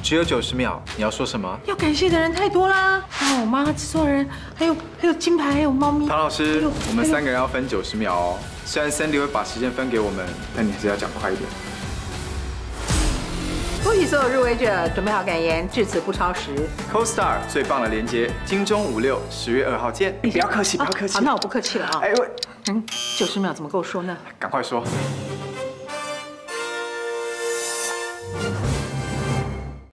只有90秒，你要说什么？ 要感谢的人太多啦，还有我妈、制作人，还有金牌，还有猫咪。 唐老师，我们3个人要分90秒哦。虽然 Sandy 会把时间分给我们，但你还是要讲快一点。 恭喜所有入围者，准备好感言，致辞不超时。 CoStar 最棒的连接，金钟56，10月2号见。你不要客气，不要客气。 好，那我不客气了啊。 哎喂 ，90秒怎么够说呢？ 赶快说。